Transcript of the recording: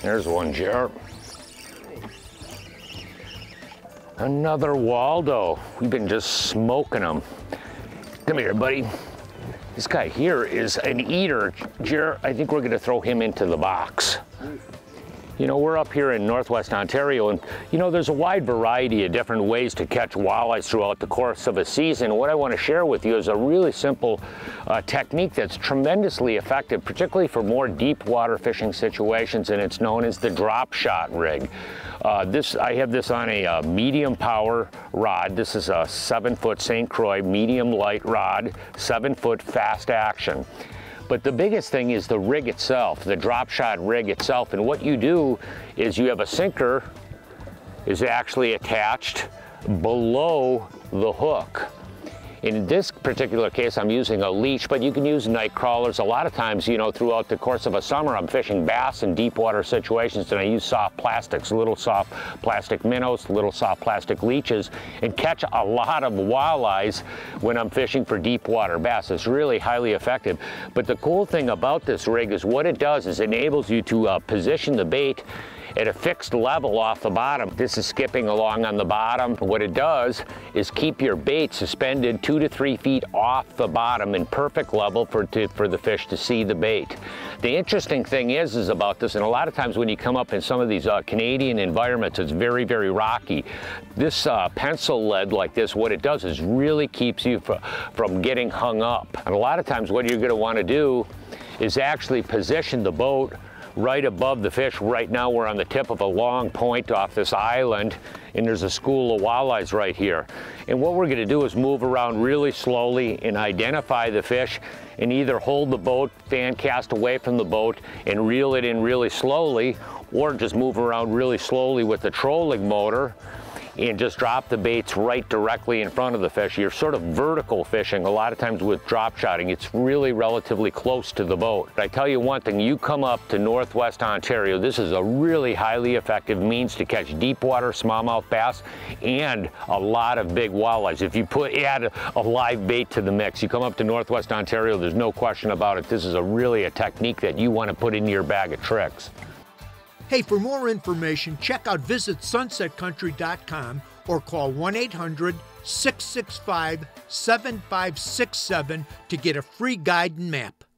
There's one, Jared. Another Waldo. We've been just smoking them. Come here, buddy. This guy here is an eater. Jared, I think we're gonna throw him into the box. You know, we're up here in Northwest Ontario, and you know, there's a wide variety of different ways to catch walleyes throughout the course of a season. What I want to share with you is a really simple technique that's tremendously effective, particularly for more deep water fishing situations, and it's known as the drop shot rig. I have this on a medium power rod. This is a 7-foot St. Croix medium light rod, 7-foot fast action. But the biggest thing is the rig itself, the drop shot rig itself. And what you do is you have a sinker is actually attached below the hook. In this particular case, I'm using a leash, but you can use night crawlers. A lot of times, you know, throughout the course of a summer, I'm fishing bass in deep water situations, and I use soft plastics, little soft plastic minnows, little soft plastic leeches, and catch a lot of walleyes when I'm fishing for deep water bass. It's really highly effective. But the cool thing about this rig is what it does is it enables you to position the bait at a fixed level off the bottom. This is skipping along on the bottom. What it does is keep your bait suspended 2 to 3 feet off the bottom in perfect level for the fish to see the bait. The interesting thing is about this, and a lot of times when you come up in some of these Canadian environments, it's very, very rocky. This pencil lead like this, what it does is really keeps you from getting hung up. And a lot of times what you're gonna wanna do is actually position the boat right above the fish. Right now we're on the tip of a long point off this island, and there's a school of walleyes right here. And what we're gonna do is move around really slowly and identify the fish, and either hold the boat, fan cast away from the boat, and reel it in really slowly, or just move around really slowly with the trolling motor and just drop the baits right directly in front of the fish. You're sort of vertical fishing. A lot of times with drop shotting, it's really relatively close to the boat. But I tell you one thing, you come up to Northwest Ontario, this is a really highly effective means to catch deep water smallmouth bass and a lot of big walleyes. If you add a live bait to the mix, you come up to Northwest Ontario, there's no question about it. This is really a technique that you want to put into your bag of tricks. Hey, for more information, check out visitsunsetcountry.com or call 1-800-665-7567 to get a free guide and map.